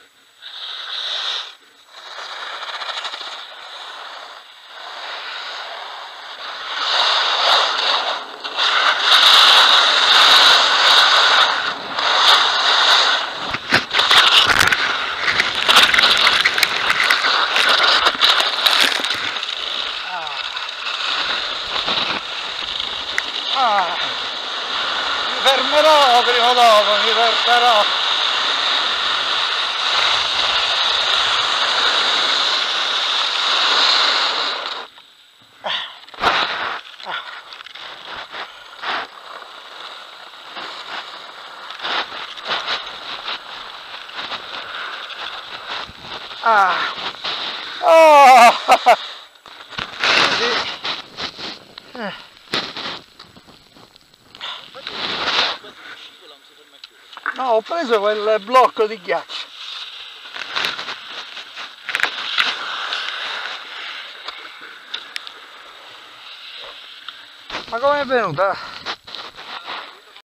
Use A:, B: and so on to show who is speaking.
A: Mi fermerò prima o dopo, mi fermerò. Oh! Sì. No, ho preso quel blocco di ghiaccio. Ma come è venuta?